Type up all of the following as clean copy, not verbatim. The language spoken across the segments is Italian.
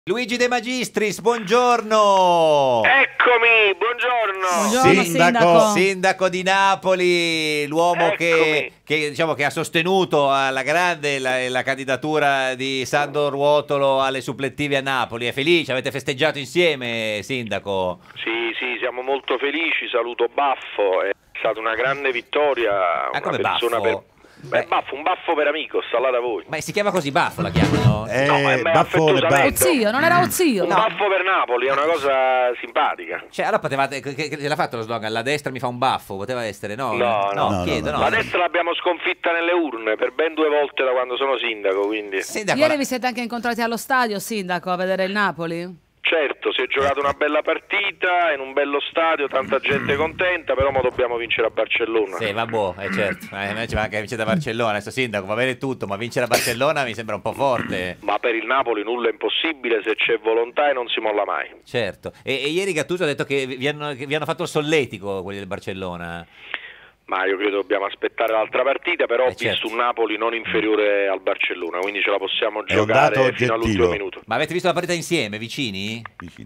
Luigi De Magistris, buongiorno! Eccomi, buongiorno! Buongiorno, sindaco di Napoli, l'uomo che ha sostenuto alla grande la candidatura di Sandro Ruotolo alle supplettive a Napoli. È felice? Avete festeggiato insieme, sindaco? Sì, siamo molto felici, saluto Baffo, è stata una grande vittoria. Ah, come una persona Baffo? Baffo, un baffo per amico, sta là da voi. Ma si chiama così, Baffo la chiamano? No, ma è affettuosamente. Ozio, non era Ozio? Un baffo per Napoli, è una cosa simpatica. Cioè, allora potevate, che l'ha fatto lo slogan, la destra mi fa un baffo, poteva essere, no? No. Chiedo, no. La destra l'abbiamo sconfitta nelle urne per ben 2 volte da quando sono sindaco, quindi. Sindaco, Ieri vi siete anche incontrati allo stadio, sindaco, a vedere il Napoli? Certo, si è giocata una bella partita in un bello stadio, tanta gente contenta, però mo dobbiamo vincere a Barcellona. Sì, vabbè, certo. A me ci manca vincere da Barcellona, adesso sindaco va bene tutto, ma vincere a Barcellona mi sembra un po' forte. Ma per il Napoli nulla è impossibile se c'è volontà e non si molla mai. Certo. E ieri Gattuso ha detto che vi hanno fatto il solletico quelli del Barcellona. Ma io credo dobbiamo aspettare l'altra partita, però ho visto certo. un Napoli non inferiore al Barcellona, quindi ce la possiamo giocare fino all'ultimo minuto. Ma avete visto la partita insieme, vicini? Sì.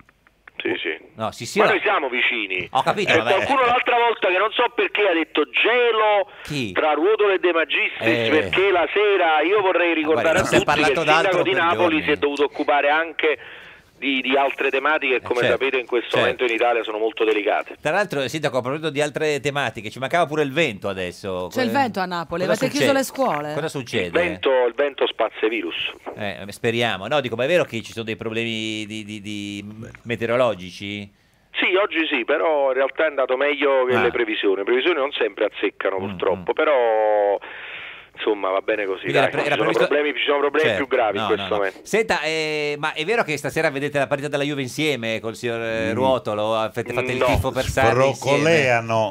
No, sì, ma no. noi siamo vicini. Ho capito, C'è vabbè. qualcuno l'altra volta che non so perché ha detto gelo Chi? tra Ruotolo e De Magistris, perché la sera io vorrei ricordare a non si è tutti che il parlato d'altro sindaco di per Napoli giorni. si è dovuto occupare anche di altre tematiche che come certo, sapete in questo certo. momento in Italia sono molto delicate. Tra l'altro, sindaco, a proposito di altre tematiche, ci mancava pure il vento adesso. C'è il vento a Napoli, Cosa avete chiuso succede? le scuole? Cosa succede? Il vento spazza i virus. Speriamo. No, dico, ma è vero che ci sono dei problemi meteorologici? Sì, oggi sì, però in realtà è andato meglio che le previsioni. Le previsioni non sempre azzeccano purtroppo, però insomma va bene così. Dai, ci sono problemi certo, più gravi in questo momento. Senta, ma è vero che stasera vedete la partita della Juve insieme col signor Ruotolo? Fate il tifo per Sarri insieme? No,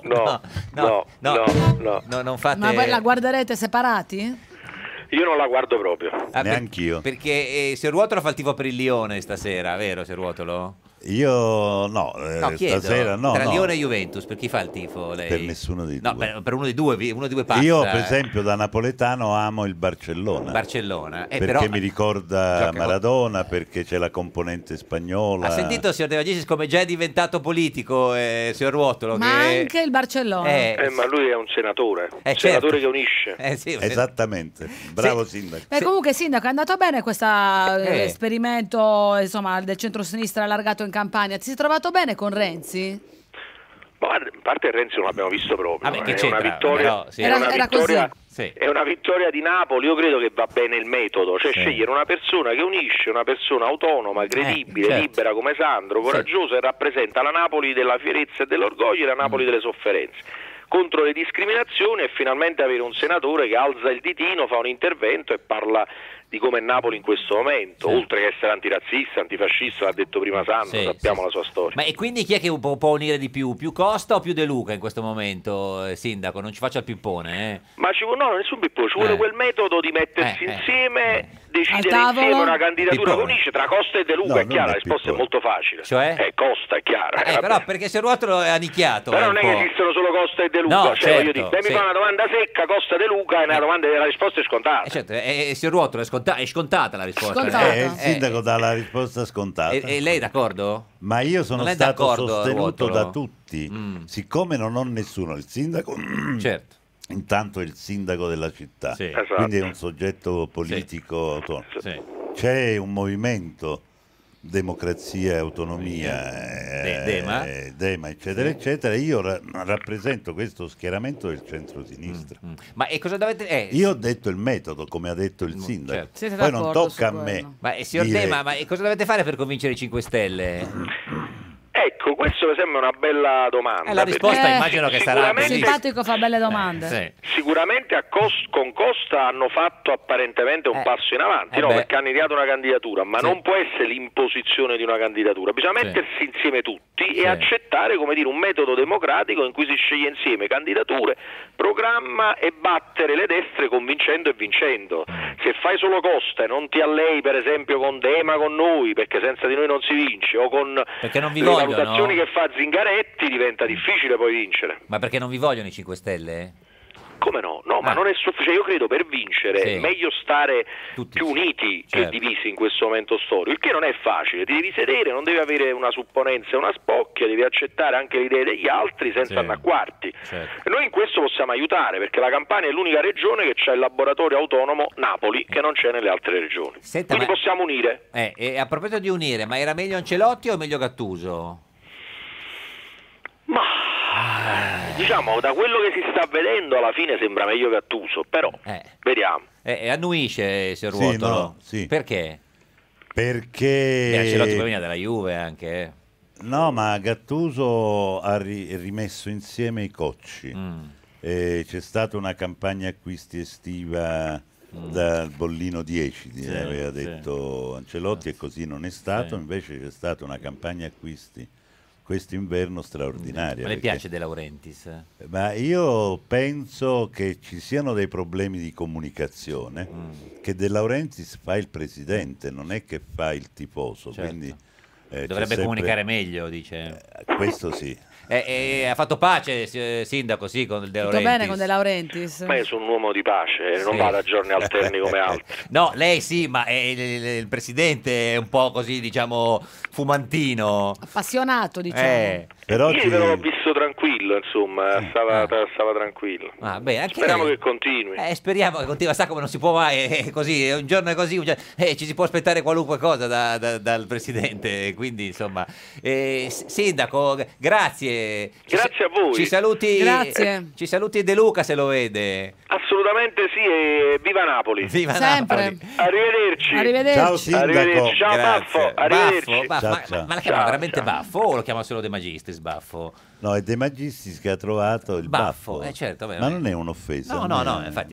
non fate... Ma voi la guarderete separati? Io non la guardo proprio. Neanch'io. Perché se Ruotolo fa il tifo per il Lione stasera, vero se Ruotolo? Io no, chiedo, stasera no. Tra no. Lione e Juventus, per chi fa il tifo lei? Per nessuno dei due. No, per uno dei due passa. Io per esempio da napoletano amo il Barcellona. Perché però, mi ricorda Maradona, perché c'è la componente spagnola. Ha sentito, signor De Magistris, come già è diventato politico, signor Ruotolo? Ma anche il Barcellona. Ma lui è un senatore, certo. che unisce. Sì, esattamente, bravo sindaco. Comunque sindaco, è andato bene questo esperimento insomma, del centro-sinistra allargato in Campania. Ti sei trovato bene con Renzi? Ma a parte Renzi non l'abbiamo visto proprio. Che è una vittoria, è una vittoria di Napoli. Io credo che va bene il metodo, cioè scegliere una persona che unisce, una persona autonoma, credibile, libera come Sandro, coraggiosa, e rappresenta la Napoli della fierezza e dell'orgoglio e la Napoli delle sofferenze, contro le discriminazioni, e finalmente avere un senatore che alza il ditino, fa un intervento e parla di come è Napoli in questo momento, oltre che essere antirazzista, antifascista, l'ha detto prima Sandro, sappiamo la sua storia. Ma e quindi chi è che può unire di più? Più Costa o più De Luca in questo momento, sindaco? Non ci faccia il pippone, Ma nessun pippone, ci vuole quel metodo di mettersi insieme, decidere insieme una candidatura che unisce tra Costa e De Luca, è chiaro, la risposta è molto facile. Cioè? Costa, è chiara. Però perché se Ruotolo è anichiato. Però non è che esistono solo Costa e De Luca, No, voglio dire, mi fa una domanda secca, Costa De Luca, e la risposta è scontata. Certo, se Ruotolo è scontata la risposta. Il sindaco dà la risposta scontata. E lei è d'accordo? Ma io sono stato sostenuto da tutti. Siccome non ho nessuno, il sindaco certo. Intanto è il sindaco della città, Esatto. quindi è un soggetto politico autonomo. C'è un movimento Democrazia e Autonomia, Dema, eccetera, eccetera. Io rappresento questo schieramento del centro-sinistra. Ma e cosa dovete... Io ho detto il metodo, come ha detto il sindaco. Siete Poi non d'accordo tocca a su me. quello? Ma signor Dema, ma cosa dovete fare per convincere i 5 Stelle? Ecco, questo mi sembra una bella domanda. La risposta immagino che sarà Il simpatico fa belle domande. Sicuramente con Costa hanno fatto apparentemente un passo in avanti, perché hanno ideato una candidatura, ma non può essere l'imposizione di una candidatura, bisogna mettersi insieme tutti e accettare, come dire, un metodo democratico in cui si sceglie insieme candidature, programma e battere le destre convincendo e vincendo. Se fai solo Costa e non ti allei per esempio con Dema, con noi, perché senza di noi non si vince, o con perché non vi le valutazioni no? che fa Zingaretti, diventa difficile poi vincere. Ma perché non vi vogliono i 5 Stelle? Come no? No, ma non è sufficiente. Io credo per vincere è meglio stare tutti più uniti che divisi in questo momento storico, il che non è facile. Ti devi sedere, non devi avere una supponenza e una spocchia, devi accettare anche le idee degli altri senza annacquarti. E noi in questo possiamo aiutare, perché la Campania è l'unica regione che c'ha il laboratorio autonomo Napoli, che non c'è nelle altre regioni. Senta, quindi possiamo unire. E a proposito di unire, ma era meglio Ancelotti o meglio Gattuso? Ma diciamo, da quello che si sta vedendo alla fine sembra meglio Gattuso, però vediamo. Annuisce se Ruotolo. Sì. Perché? Perché Ancelotti poi veniva dalla Juve anche. No, ma Gattuso ha rimesso insieme i cocci. C'è stata una campagna acquisti estiva dal bollino 10, aveva detto Ancelotti, e così non è stato. Invece c'è stata una campagna acquisti quest'inverno straordinaria. Ma le piace De Laurentiis? Ma io penso che ci siano dei problemi di comunicazione, che De Laurentiis fa il presidente, non è che fa il tifoso, quindi dovrebbe comunicare meglio, dice. Questo sì. Ha fatto pace, sindaco, sì, con De Laurentiis. Tutto bene con De Laurentiis? Ma io sono un uomo di pace, non vado a giorni alterni come altri. No, lei sì, ma il presidente è un po' così, diciamo, fumantino. Appassionato, diciamo. Però io l'ho visto tranquillo, insomma, stava tranquillo. Speriamo che continui. Speriamo che continui, sa come non si può mai, così, un giorno è così, ci si può aspettare qualunque cosa dal presidente, quindi insomma. Sindaco, grazie. Grazie a voi. Ci saluti. Grazie. Ci saluti De Luca se lo vede. Assolutamente sì, e viva Napoli. Viva sempre. Napoli. Arrivederci. Arrivederci. Ciao sindaco. Arrivederci. Ciao Baffo. Arrivederci. Ma la chiama veramente Baffo o lo chiama solo De Magistris Baffo? No, è De Magistris che ha trovato il baffo. Certo, ma non è un'offesa. No, infatti.